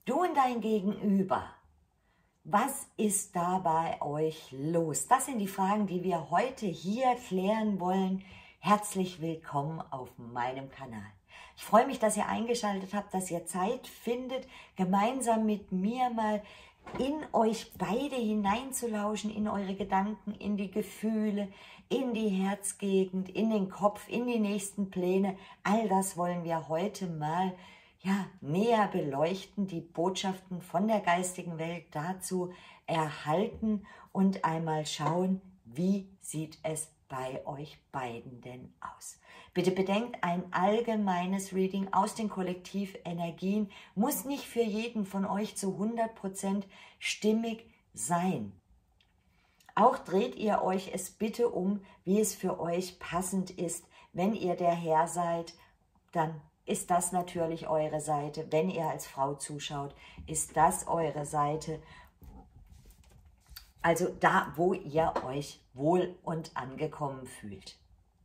Du und dein Gegenüber, was ist da bei euch los? Das sind die Fragen, die wir heute hier klären wollen. Herzlich willkommen auf meinem Kanal. Ich freue mich, dass ihr eingeschaltet habt, dass ihr Zeit findet, gemeinsam mit mir mal in euch beide hineinzulauschen, in eure Gedanken, in die Gefühle, in die Herzgegend, in den Kopf, in die nächsten Pläne. All das wollen wir heute mal näher beleuchten, die Botschaften von der geistigen Welt dazu erhalten und einmal schauen, wie sieht es bei euch beiden denn aus. Bitte bedenkt, ein allgemeines Reading aus den Kollektivenergien muss nicht für jeden von euch zu 100% stimmig sein. Auch dreht ihr euch es bitte um, wie es für euch passend ist. Wenn ihr der Herr seid, dann ist das natürlich eure Seite. Wenn ihr als Frau zuschaut, ist das eure Seite. Also da, wo ihr euch wohl und angekommen fühlt.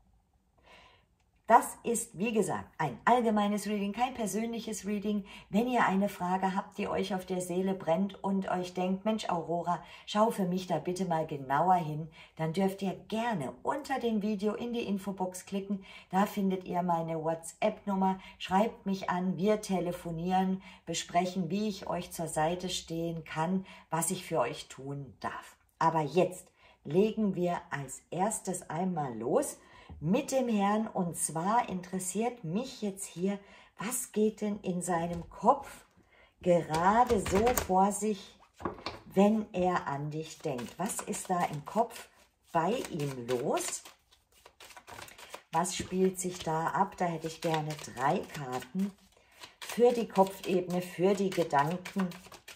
Das ist, wie gesagt, ein allgemeines Reading, kein persönliches Reading. Wenn ihr eine Frage habt, die euch auf der Seele brennt und euch denkt, Mensch Aurora, schau für mich da bitte mal genauer hin, dann dürft ihr gerne unter dem Video in die Infobox klicken. Da findet ihr meine WhatsApp-Nummer. Schreibt mich an, wir telefonieren, besprechen, wie ich euch zur Seite stehen kann, was ich für euch tun darf. Aber jetzt legen wir als erstes einmal los mit dem Herrn, und zwar interessiert mich jetzt hier, was geht denn in seinem Kopf gerade so vor sich, wenn er an dich denkt. Was ist da im Kopf bei ihm los? Was spielt sich da ab? Da hätte ich gerne 3 Karten für die Kopfebene, für die Gedanken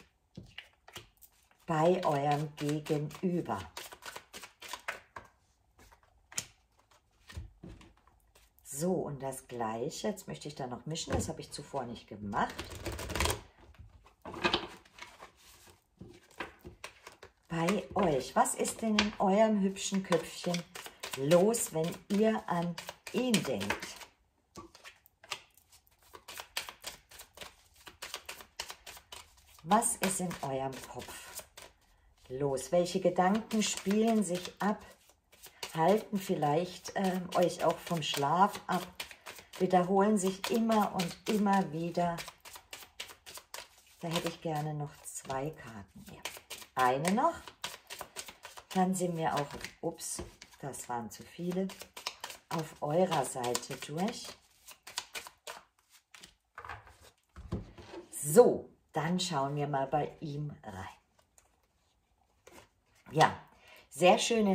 bei eurem Gegenüber. So, und das Gleiche, jetzt möchte ich da noch mischen, das habe ich zuvor nicht gemacht. Bei euch, was ist denn in eurem hübschen Köpfchen los, wenn ihr an ihn denkt? Was ist in eurem Kopf los? Welche Gedanken spielen sich ab? Halten vielleicht euch auch vom Schlaf ab, wiederholen sich immer und immer wieder. Da hätte ich gerne noch 2 Karten hier. Eine noch, dann sind wir auch, ups, das waren zu viele, auf eurer Seite durch. So, dann schauen wir mal bei ihm rein. Ja, sehr schöne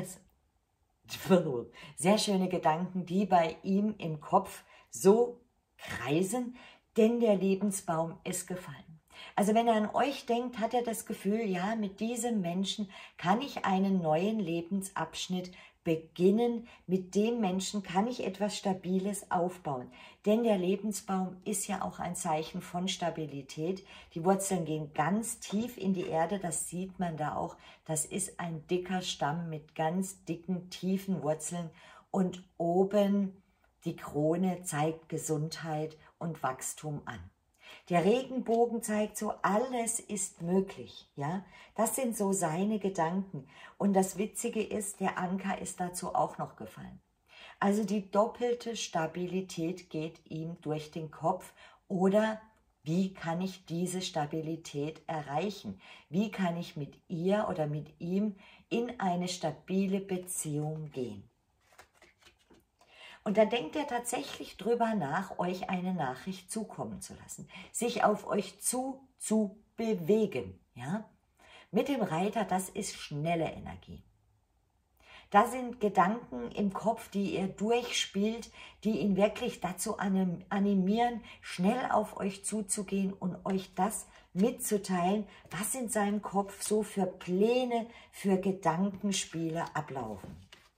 Gedanken, die bei ihm im Kopf so kreisen, denn der Lebensbaum ist gefallen. Also wenn er an euch denkt, hat er das Gefühl, ja, mit diesem Menschen kann ich einen neuen Lebensabschnitt beginnen, mit dem Menschen kann ich etwas Stabiles aufbauen. Denn der Lebensbaum ist ja auch ein Zeichen von Stabilität. Die Wurzeln gehen ganz tief in die Erde, das sieht man da auch. Das ist ein dicker Stamm mit ganz dicken, tiefen Wurzeln. Und oben die Krone zeigt Gesundheit und Wachstum an. Der Regenbogen zeigt so, alles ist möglich, ja. Das sind so seine Gedanken. Und das Witzige ist, der Anker ist dazu auch noch gefallen. Also die doppelte Stabilität geht ihm durch den Kopf. Oder wie kann ich diese Stabilität erreichen? Wie kann ich mit ihr oder mit ihm in eine stabile Beziehung gehen? Und da denkt er tatsächlich drüber nach, euch eine Nachricht zukommen zu lassen, sich auf euch zu bewegen. Ja? Mit dem Reiter, das ist schnelle Energie. Da sind Gedanken im Kopf, die ihr durchspielt, die ihn wirklich dazu animieren, schnell auf euch zuzugehen und euch das mitzuteilen, was in seinem Kopf so für Pläne, für Gedankenspiele ablaufen.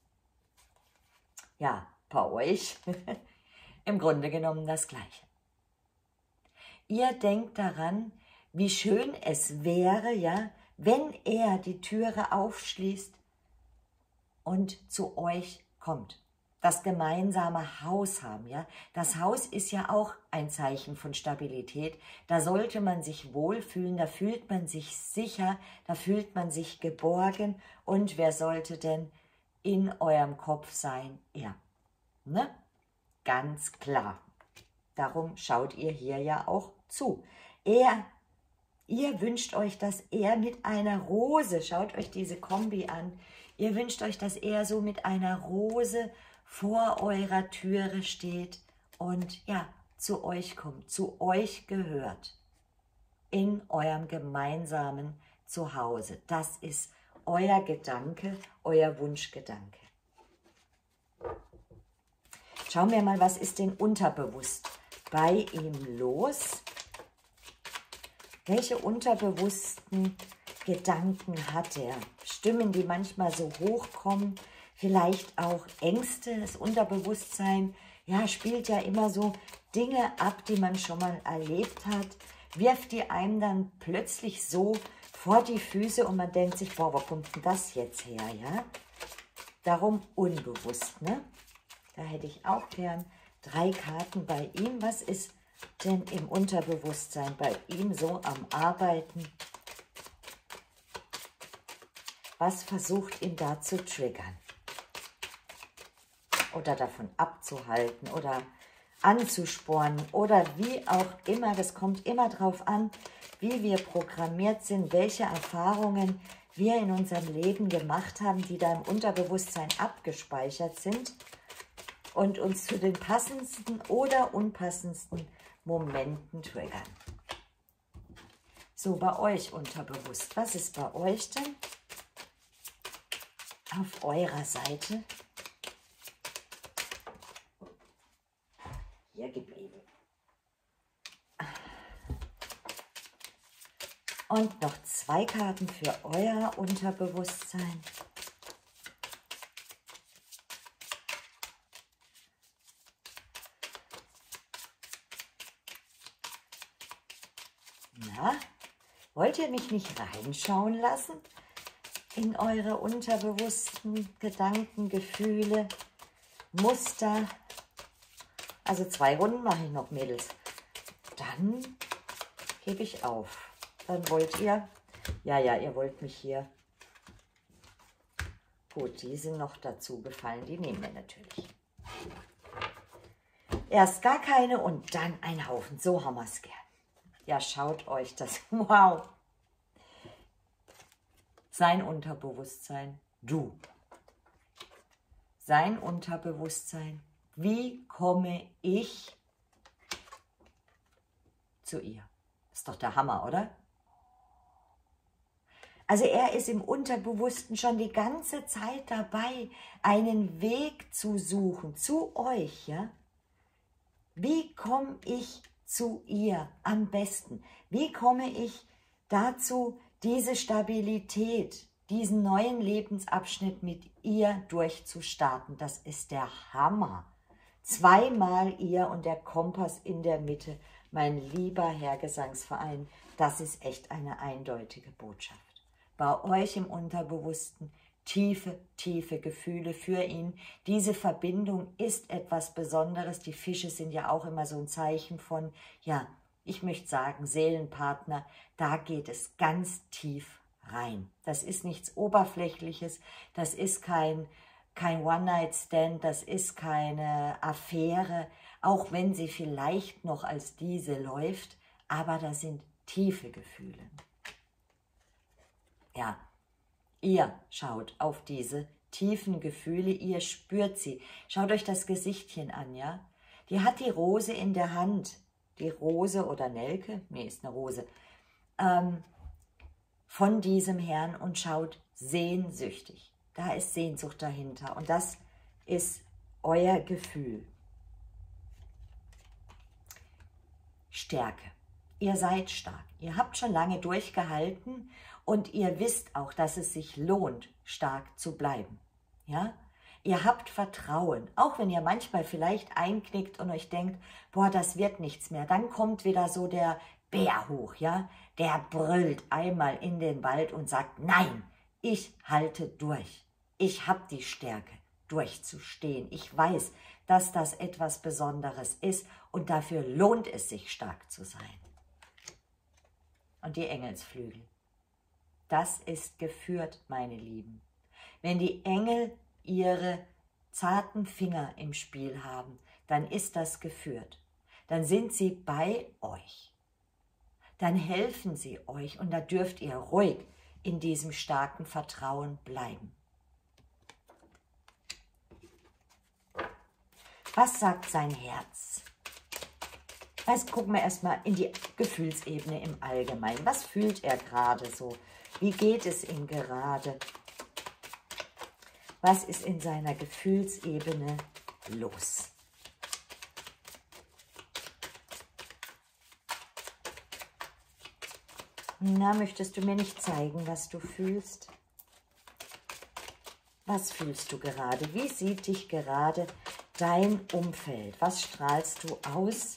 Ja, bei euch im Grunde genommen das Gleiche. Ihr denkt daran, wie schön es wäre, ja, wenn er die Türe aufschließt und zu euch kommt. das gemeinsame Haus haben. Ja? Das Haus ist ja auch ein Zeichen von Stabilität. Da sollte man sich wohlfühlen, da fühlt man sich sicher, da fühlt man sich geborgen. Und wer sollte denn in eurem Kopf sein? Er. Ne? Ganz klar. Darum schaut ihr hier ja auch zu. Ihr wünscht euch, dass er mit einer Rose, schaut euch diese Kombi an, ihr wünscht euch, dass er so mit einer Rose vor eurer Türe steht und ja, zu euch kommt, zu euch gehört, in eurem gemeinsamen Zuhause. Das ist euer Gedanke, euer Wunschgedanke. Schauen wir mal, was ist denn unterbewusst bei ihm los? Welche unterbewussten Gedanken hat er? Stimmen, die manchmal so hochkommen, vielleicht auch Ängste, das Unterbewusstsein, ja, spielt ja immer so Dinge ab, die man schon mal erlebt hat, wirft die einem dann plötzlich so vor die Füße und man denkt sich, boah, wo kommt denn das jetzt her, ja? Darum unbewusst, ne? Da hätte ich auch gern 3 Karten bei ihm. Was ist denn im Unterbewusstsein bei ihm so am Arbeiten? Was versucht ihn da zu triggern? Oder davon abzuhalten oder anzuspornen oder wie auch immer. Das kommt immer darauf an, wie wir programmiert sind, welche Erfahrungen wir in unserem Leben gemacht haben, die da im Unterbewusstsein abgespeichert sind und uns zu den passendsten oder unpassendsten Momenten triggern. So, bei euch unterbewusst. Was ist bei euch denn auf eurer Seite hier geblieben? Und noch 2 Karten für euer Unterbewusstsein. Na, wollt ihr mich nicht reinschauen lassen in eure unterbewussten Gedanken, Gefühle, Muster? Also 2 Runden mache ich noch, Mädels. Dann gebe ich auf. Dann wollt ihr, ja, ihr wollt mich hier. Gut, die sind noch dazu gefallen, die nehmen wir natürlich. Erst gar keine und dann ein Haufen, so haben wir es gern. Ja, schaut euch das, wow. Sein Unterbewusstsein, du. Sein Unterbewusstsein, wie komme ich zu ihr? Ist doch der Hammer, oder? Also er ist im Unterbewussten schon die ganze Zeit dabei, einen Weg zu suchen, zu euch, ja? Wie komme ich zu ihr am besten? Wie komme ich dazu, diese Stabilität, diesen neuen Lebensabschnitt mit ihr durchzustarten? Das ist der Hammer. 2-mal ihr und der Kompass in der Mitte, mein lieber Herr Gesangsverein, das ist echt eine eindeutige Botschaft. Bei euch im Unterbewussten tiefe, tiefe Gefühle für ihn. Diese Verbindung ist etwas Besonderes. Die Fische sind ja auch immer so ein Zeichen von, ja, ich möchte sagen, Seelenpartner. Da geht es ganz tief rein. Das ist nichts Oberflächliches, das ist kein One-Night-Stand, das ist keine Affäre, auch wenn sie vielleicht noch als diese läuft, aber das sind tiefe Gefühle. Ja, ihr schaut auf diese tiefen Gefühle, ihr spürt sie. Schaut euch das Gesichtchen an, ja? Die hat die Rose in der Hand. Die Rose oder Nelke, nee, ist eine Rose, von diesem Herrn und schaut sehnsüchtig. Da ist Sehnsucht dahinter und das ist euer Gefühl. Stärke. Ihr seid stark. Ihr habt schon lange durchgehalten und ihr wisst auch, dass es sich lohnt, stark zu bleiben. Ja? Ihr habt Vertrauen, auch wenn ihr manchmal vielleicht einknickt und euch denkt, boah, das wird nichts mehr. Dann kommt wieder so der Bär hoch, ja? Der brüllt einmal in den Wald und sagt, nein, ich halte durch. Ich habe die Stärke. durchzustehen. Ich weiß, dass das etwas Besonderes ist und dafür lohnt es sich, stark zu sein. Und die Engelsflügel. Das ist geführt, meine Lieben. Wenn die Engel ihre zarten Finger im Spiel haben, dann ist das geführt. Dann sind sie bei euch. Dann helfen sie euch und da dürft ihr ruhig in diesem starken Vertrauen bleiben. Was sagt sein Herz? Jetzt gucken wir erstmal in die Gefühlsebene im Allgemeinen. Was fühlt er gerade so? Wie geht es ihm gerade? Was ist in seiner Gefühlsebene los? Na, möchtest du mir nicht zeigen, was du fühlst? Was fühlst du gerade? Wie sieht dich gerade dein Umfeld? Was strahlst du aus?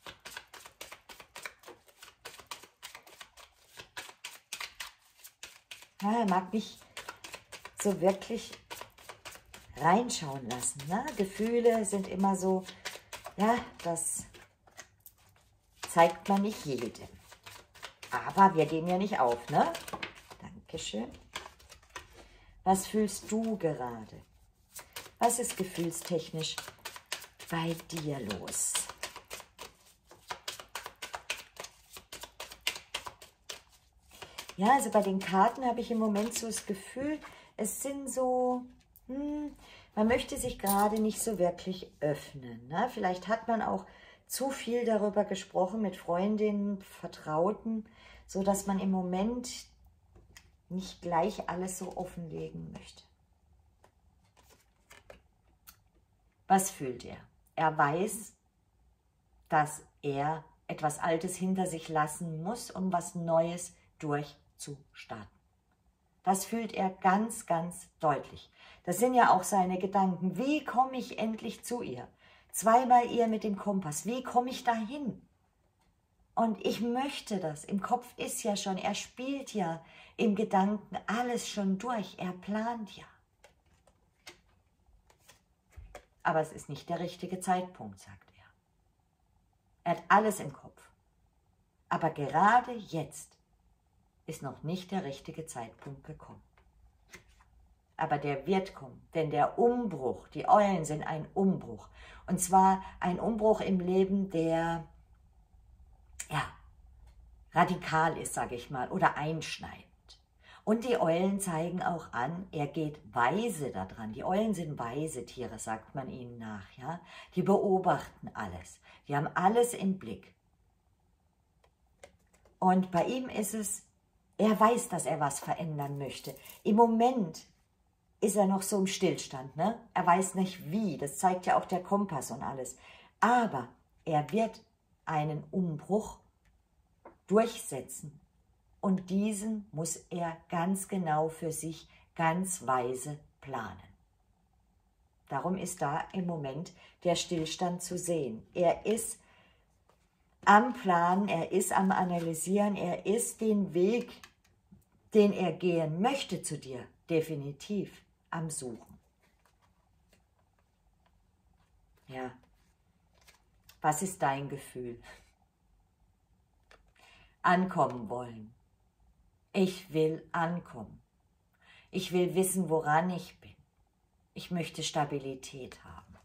Ja, er mag mich so wirklich reinschauen lassen. Ne? Gefühle sind immer so, ja, das zeigt man nicht jedem. Aber wir geben ja nicht auf, ne? Dankeschön. Was fühlst du gerade? Was ist gefühlstechnisch bei dir los? Ja, also bei den Karten habe ich im Moment so das Gefühl, es sind so, man möchte sich gerade nicht so wirklich öffnen. Ne? Vielleicht hat man auch zu viel darüber gesprochen mit Freundinnen, Vertrauten, so dass man im Moment nicht gleich alles so offenlegen möchte. Was fühlt er? Er weiß, dass er etwas Altes hinter sich lassen muss, um was Neues durchzustarten. Das fühlt er ganz, ganz deutlich. Das sind ja auch seine Gedanken. Wie komme ich endlich zu ihr? Zweimal ihr mit dem Kompass. Wie komme ich dahin? Und ich möchte das. Im Kopf ist ja schon, er spielt ja im Gedanken alles schon durch. Er plant ja. Aber es ist nicht der richtige Zeitpunkt, sagt er. Er hat alles im Kopf. Aber gerade jetzt ist noch nicht der richtige Zeitpunkt gekommen. Aber der wird kommen, denn der Umbruch, die Eulen sind ein Umbruch. Und zwar ein Umbruch im Leben, der ja, radikal ist, sage ich mal, oder einschneidend. Und die Eulen zeigen auch an, er geht weise daran. Die Eulen sind weise Tiere, sagt man ihnen nach. Ja? Die beobachten alles. Die haben alles im Blick. Und bei ihm ist es, er weiß, dass er was verändern möchte. Im Moment ist er noch so im Stillstand. Ne? Er weiß nicht wie, das zeigt ja auch der Kompass und alles. Aber er wird einen Umbruch durchsetzen. Und diesen muss er ganz genau für sich, ganz weise planen. Darum ist da im Moment der Stillstand zu sehen. Er ist am Planen, er ist am Analysieren, er ist den Weg, den er gehen möchte zu dir, definitiv am Suchen. Ja, was ist dein Gefühl? Ankommen wollen. Ich will ankommen. Ich will wissen, woran ich bin. Ich möchte Stabilität haben.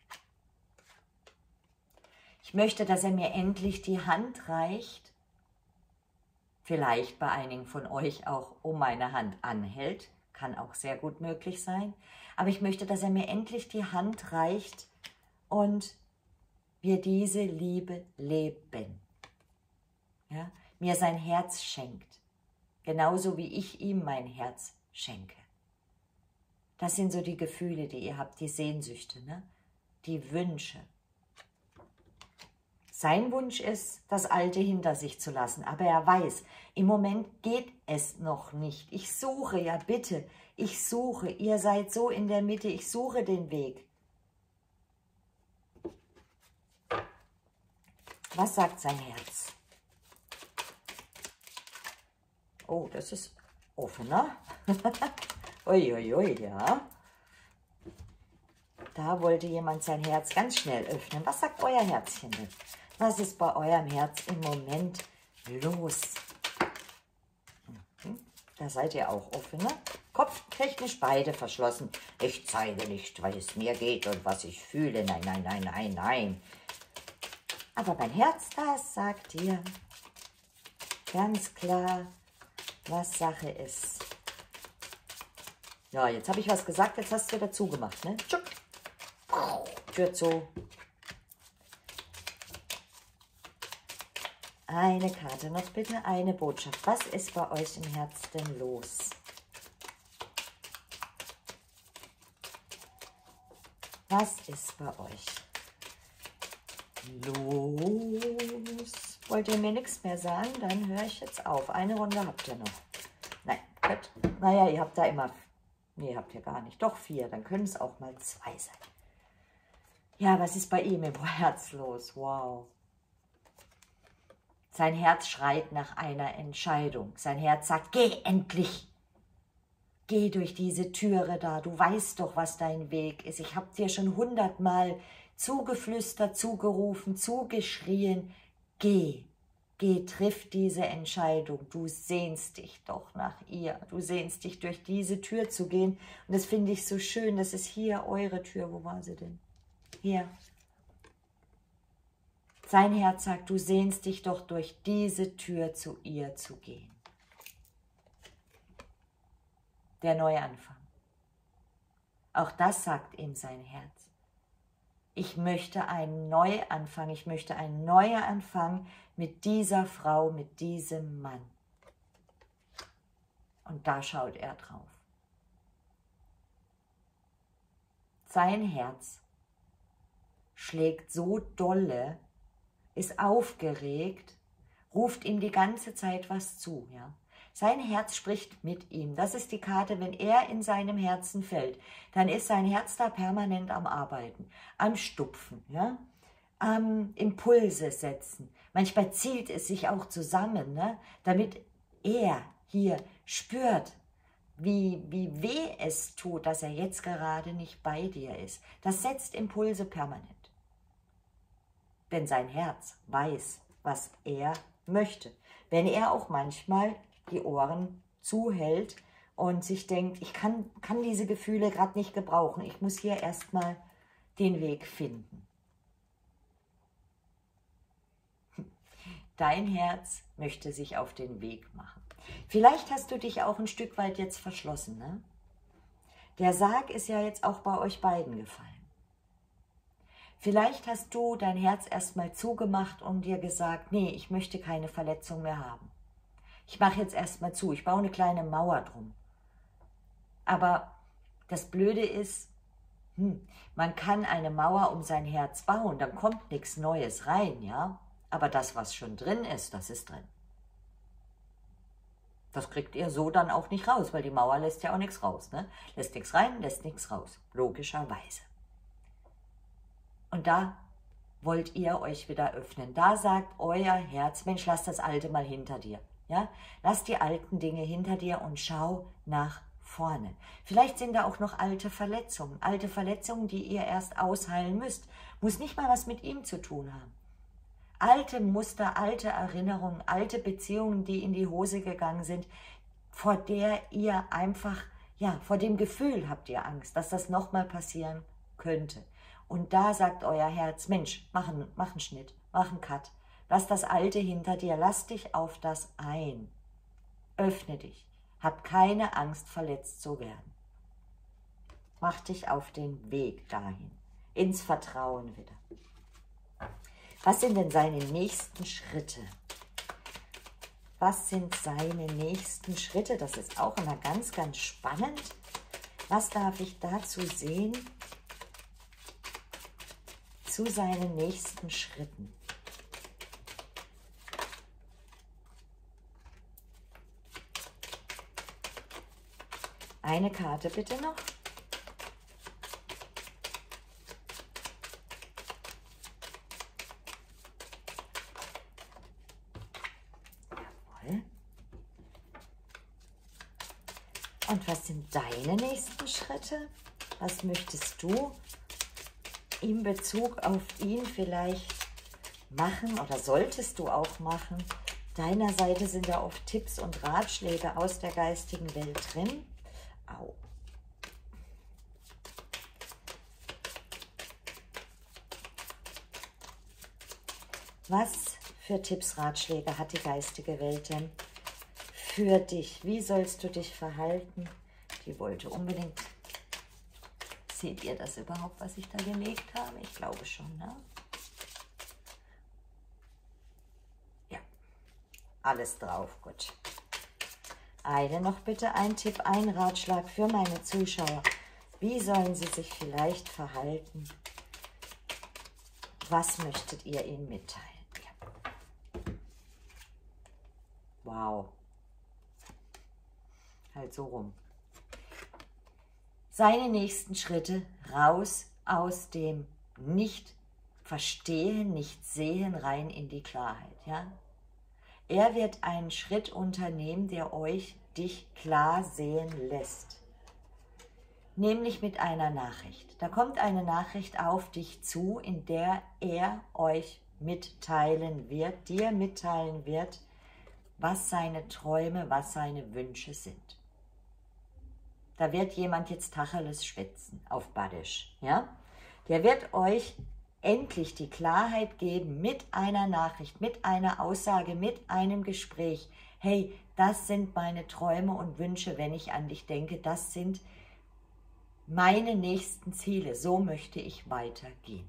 Ich möchte, dass er mir endlich die Hand reicht, vielleicht bei einigen von euch auch um meine Hand anhält, kann auch sehr gut möglich sein, aber ich möchte, dass er mir endlich die Hand reicht und wir diese Liebe leben. Ja? Mir sein Herz schenkt, genauso wie ich ihm mein Herz schenke. Das sind so die Gefühle, die ihr habt, die Sehnsüchte, ne? Die Wünsche. Sein Wunsch ist, das Alte hinter sich zu lassen, aber er weiß, im Moment geht es noch nicht. Ich suche, ja bitte, ich suche, ihr seid so in der Mitte, ich suche den Weg. Was sagt sein Herz? Oh, das ist offener. Uiuiui, ja. da wollte jemand sein Herz ganz schnell öffnen. Was sagt euer Herzchen denn? Was ist bei eurem Herz im Moment los? Da seid ihr auch offen, ne? Kopftechnisch beide verschlossen. Ich zeige nicht, wie es mir geht und was ich fühle. Nein, nein, nein, nein, nein. Aber mein Herz, das sagt dir ganz klar, was Sache ist. Ja, jetzt habe ich was gesagt, jetzt hast du dazu gemacht, ne? Tschuck. Tür zu. Eine Karte noch bitte, eine Botschaft. Was ist bei euch im Herz denn los? Was ist bei euch los? Wollt ihr mir nichts mehr sagen? Dann höre ich jetzt auf. Eine Runde habt ihr noch. Nein, gut. Naja, ihr habt da immer... Nee, habt ihr gar nicht. Doch 4, dann können es auch mal 2 sein. Ja, was ist bei ihm im Herz los? Wow. Sein Herz schreit nach einer Entscheidung. Sein Herz sagt, geh endlich. Geh durch diese Türe da. Du weißt doch, was dein Weg ist. Ich habe dir schon 100-mal zugeflüstert, zugerufen, zugeschrien. Geh. Geh, triff diese Entscheidung. Du sehnst dich doch nach ihr. Du sehnst dich, durch diese Tür zu gehen. Und das finde ich so schön. Das ist hier eure Tür. Wo war sie denn? Hier. Sein Herz sagt, du sehnst dich doch, durch diese Tür zu ihr zu gehen. Der Neuanfang. Auch das sagt ihm sein Herz. Ich möchte einen Neuanfang, ich möchte einen Neuanfang mit dieser Frau, mit diesem Mann. Und da schaut er drauf. Sein Herz schlägt so dolle, ist aufgeregt, ruft ihm die ganze Zeit was zu. Ja? Sein Herz spricht mit ihm. Das ist die Karte, wenn er in seinem Herzen fällt, dann ist sein Herz da permanent am Arbeiten, am Stupfen, ja? Am Impulse setzen. Manchmal zieht es sich auch zusammen, ne? Damit er hier spürt, wie weh es tut, dass er jetzt gerade nicht bei dir ist. Das setzt Impulse permanent. Denn sein Herz weiß, was er möchte. Wenn er auch manchmal die Ohren zuhält und sich denkt, ich kann diese Gefühle gerade nicht gebrauchen. Ich muss hier erstmal den Weg finden. Dein Herz möchte sich auf den Weg machen. Vielleicht hast du dich auch ein Stück weit jetzt verschlossen, ne? Der Sarg ist ja jetzt auch bei euch beiden gefallen. Vielleicht hast du dein Herz erstmal zugemacht und dir gesagt, nee, ich möchte keine Verletzung mehr haben. Ich mache jetzt erstmal zu, ich baue eine kleine Mauer drum. Aber das Blöde ist, man kann eine Mauer um sein Herz bauen, dann kommt nichts Neues rein, ja? Aber das, was schon drin ist, das ist drin. Das kriegt ihr so dann auch nicht raus, weil die Mauer lässt ja auch nichts raus, ne? Lässt nichts rein, lässt nichts raus, logischerweise. Und da wollt ihr euch wieder öffnen. Da sagt euer Herz, Mensch, lass das Alte mal hinter dir. Ja? Lass die alten Dinge hinter dir und schau nach vorne. Vielleicht sind da auch noch alte Verletzungen, die ihr erst ausheilen müsst. Muss nicht mal was mit ihm zu tun haben. Alte Muster, alte Erinnerungen, alte Beziehungen, die in die Hose gegangen sind, vor der ihr einfach, ja, vor dem Gefühl habt ihr Angst, dass das nochmal passieren könnte. Und da sagt euer Herz, Mensch, mach einen Schnitt, mach einen Cut. Lass das Alte hinter dir, lass dich auf das ein. Öffne dich, hab keine Angst, verletzt zu werden. Mach dich auf den Weg dahin, ins Vertrauen wieder. Was sind denn seine nächsten Schritte? Was sind seine nächsten Schritte? Das ist auch immer ganz, ganz spannend. Was darf ich dazu sehen? Zu seinen nächsten Schritten. Eine Karte bitte noch. Jawohl. Und was sind deine nächsten Schritte? Was möchtest du in Bezug auf ihn vielleicht machen oder solltest du auch machen. Deiner Seite sind da oft Tipps und Ratschläge aus der geistigen Welt drin. Au. Was für Tipps, Ratschläge hat die geistige Welt denn für dich? Wie sollst du dich verhalten? Die wollte unbedingt. Seht ihr das überhaupt, was ich da gelegt habe? Ich glaube schon, ne? Ja, alles drauf, gut. Eine noch bitte, ein Tipp, ein Ratschlag für meine Zuschauer. Wie sollen sie sich vielleicht verhalten? Was möchtet ihr ihnen mitteilen? Ja. Wow. Halt so rum. Seine nächsten Schritte raus aus dem Nicht-Verstehen, Nicht-Sehen, rein in die Klarheit. Ja? Er wird einen Schritt unternehmen, der dich klar sehen lässt. Nämlich mit einer Nachricht. Da kommt eine Nachricht auf dich zu, in der er euch mitteilen wird, dir mitteilen wird, was seine Träume, was seine Wünsche sind. Da wird jemand jetzt Tacheles schwätzen auf Badisch, ja? Der wird euch endlich die Klarheit geben mit einer Nachricht, mit einer Aussage, mit einem Gespräch. Hey, das sind meine Träume und Wünsche, wenn ich an dich denke. Das sind meine nächsten Ziele. So möchte ich weitergehen.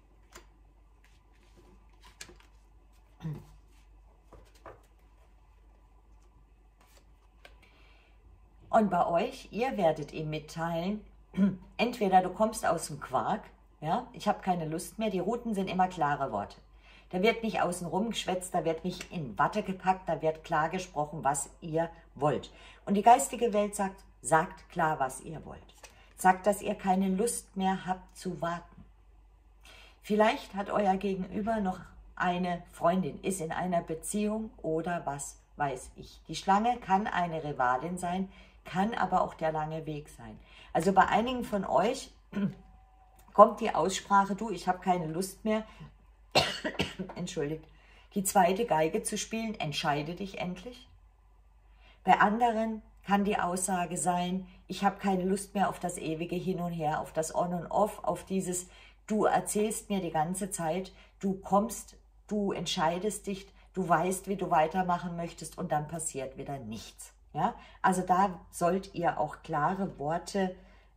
Und bei euch, ihr werdet ihm mitteilen, entweder du kommst aus dem Quark, ja, ich habe keine Lust mehr, die Routen sind immer klare Worte. Da wird nicht außen rum geschwätzt, da wird nicht in Watte gepackt, da wird klar gesprochen, was ihr wollt. Und die geistige Welt sagt klar, was ihr wollt. Sagt, dass ihr keine Lust mehr habt zu warten. Vielleicht hat euer Gegenüber noch eine Freundin, ist in einer Beziehung oder was weiß ich. Die Schlange kann eine Rivalin sein, kann aber auch der lange Weg sein. Also bei einigen von euch kommt die Aussprache, du, ich habe keine Lust mehr, entschuldigt, die zweite Geige zu spielen, entscheide dich endlich. Bei anderen kann die Aussage sein, ich habe keine Lust mehr auf das ewige Hin und Her, auf das On und Off, auf dieses, du erzählst mir die ganze Zeit, du kommst, du entscheidest dich, du weißt, wie du weitermachen möchtest und dann passiert wieder nichts. Ja? Also da sollt ihr auch klare Worte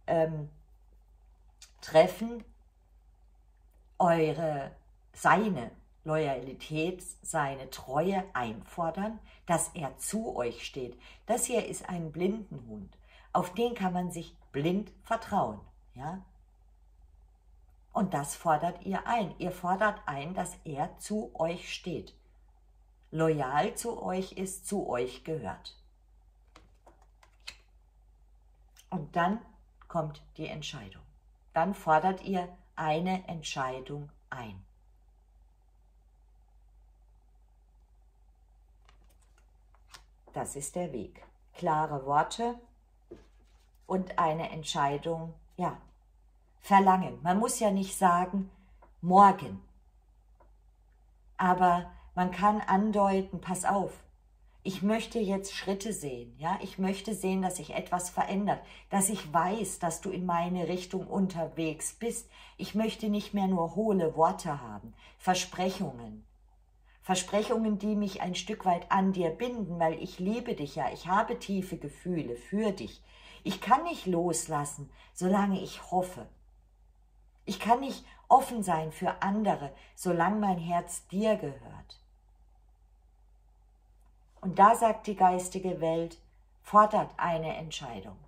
treffen, seine Loyalität, seine Treue einfordern, dass er zu euch steht. Das hier ist ein Blindenhund, auf den kann man sich blind vertrauen. Ja? Und das fordert ihr ein. Ihr fordert ein, dass er zu euch steht, loyal zu euch ist, zu euch gehört. Und dann kommt die Entscheidung. Dann fordert ihr eine Entscheidung ein. Das ist der Weg. Klare Worte und eine Entscheidung, ja, verlangen. Man muss ja nicht sagen, morgen. Aber man kann andeuten, pass auf, ich möchte jetzt Schritte sehen, ja, ich möchte sehen, dass sich etwas verändert, dass ich weiß, dass du in meine Richtung unterwegs bist. Ich möchte nicht mehr nur hohle Worte haben, Versprechungen. Versprechungen, die mich ein Stück weit an dir binden, weil ich liebe dich ja, ich habe tiefe Gefühle für dich. Ich kann nicht loslassen, solange ich hoffe. Ich kann nicht offen sein für andere, solange mein Herz dir gehört. Und da sagt die geistige Welt, fordert eine Entscheidung.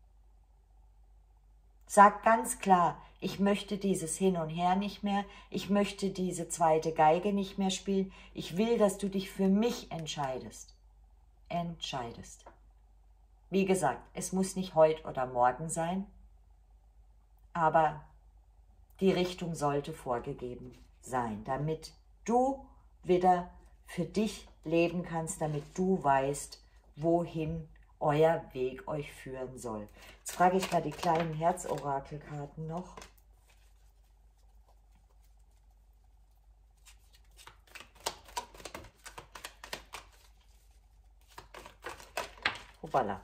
Sagt ganz klar, ich möchte dieses Hin und Her nicht mehr, ich möchte diese zweite Geige nicht mehr spielen, ich will, dass du dich für mich entscheidest. Wie gesagt, es muss nicht heute oder morgen sein, aber die Richtung sollte vorgegeben sein, damit du wieder für dich leben kannst, damit du weißt, wohin euer Weg euch führen soll. Jetzt frage ich mal die kleinen Herzorakelkarten noch. Hoppala.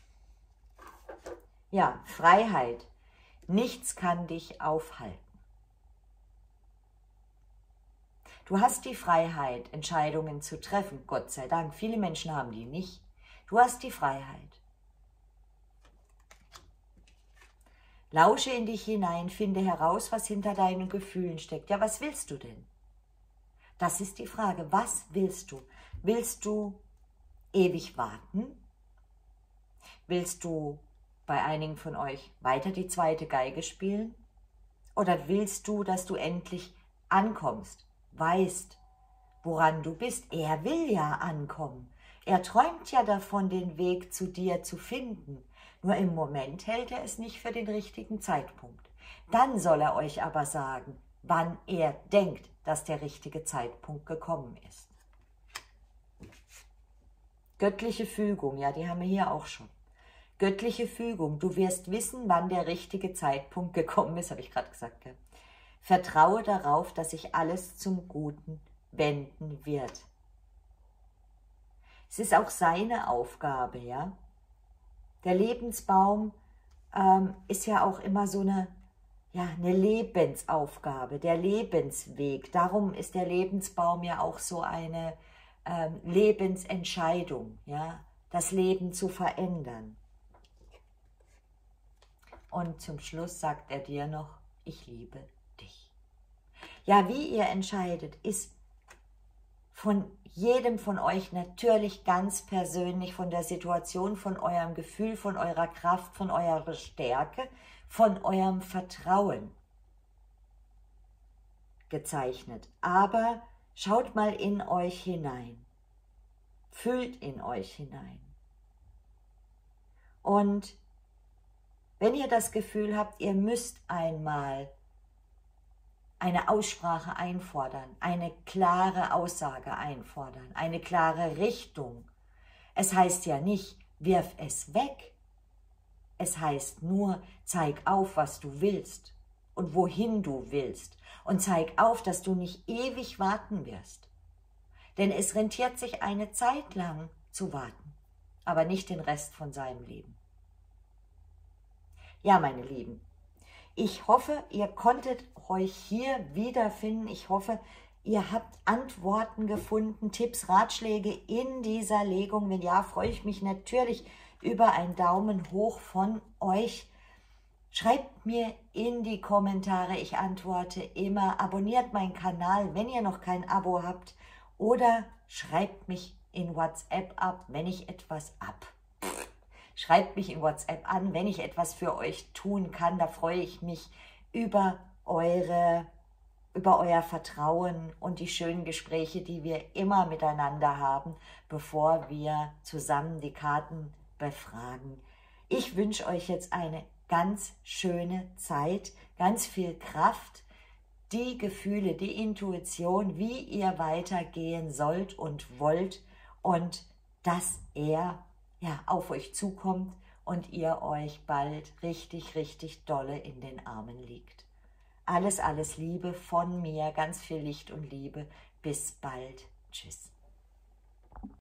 Ja, Freiheit. Nichts kann dich aufhalten. Du hast die Freiheit, Entscheidungen zu treffen, Gott sei Dank. Viele Menschen haben die nicht. Du hast die Freiheit. Lausche in dich hinein, finde heraus, was hinter deinen Gefühlen steckt. Ja, was willst du denn? Das ist die Frage. Was willst du? Willst du ewig warten? Willst du bei einigen von euch weiter die zweite Geige spielen? Oder willst du, dass du endlich ankommst, weißt, woran du bist? Er will ja ankommen. Er träumt ja davon, den Weg zu dir zu finden. Nur im Moment hält er es nicht für den richtigen Zeitpunkt. Dann soll er euch aber sagen, wann er denkt, dass der richtige Zeitpunkt gekommen ist. Göttliche Fügung, ja, die haben wir hier auch schon. Göttliche Fügung, du wirst wissen, wann der richtige Zeitpunkt gekommen ist, habe ich gerade gesagt. Gell? Vertraue darauf, dass sich alles zum Guten wenden wird. Es ist auch seine Aufgabe, ja. Der Lebensbaum ist ja auch immer so eine Lebensaufgabe, der Lebensweg. Darum ist der Lebensbaum ja auch so eine Lebensentscheidung, ja, das Leben zu verändern. Und zum Schluss sagt er dir noch, ich liebe dich. Ja, wie ihr entscheidet, ist von jedem von euch natürlich ganz persönlich, von der Situation, von eurem Gefühl, von eurer Kraft, von eurer Stärke, von eurem Vertrauen gezeichnet. Aber schaut mal in euch hinein, fühlt in euch hinein. Und wenn ihr das Gefühl habt, ihr müsst einmal eine Aussprache einfordern, eine klare Aussage einfordern, eine klare Richtung. Es heißt ja nicht, wirf es weg. Es heißt nur, zeig auf, was du willst und wohin du willst. Und zeig auf, dass du nicht ewig warten wirst. Denn es rentiert sich eine Zeit lang zu warten, aber nicht den Rest von seinem Leben. Ja, meine Lieben, ich hoffe, ihr konntet euch hier wiederfinden. Ich hoffe, ihr habt Antworten gefunden, Tipps, Ratschläge in dieser Legung. Wenn ja, freue ich mich natürlich über einen Daumen hoch von euch. Schreibt mir in die Kommentare, ich antworte immer. Abonniert meinen Kanal, wenn ihr noch kein Abo habt. Oder schreibt mich in WhatsApp ab, wenn ich etwas Schreibt mich in WhatsApp an, wenn ich etwas für euch tun kann. Da freue ich mich über euer Vertrauen und die schönen Gespräche, die wir immer miteinander haben, bevor wir zusammen die Karten befragen. Ich wünsche euch jetzt eine ganz schöne Zeit, ganz viel Kraft, die Gefühle, die Intuition, wie ihr weitergehen sollt und wollt und dass er auf euch zukommt und ihr euch bald richtig, richtig dolle in den Armen liegt. Alles, alles Liebe von mir, ganz viel Licht und Liebe. Bis bald. Tschüss.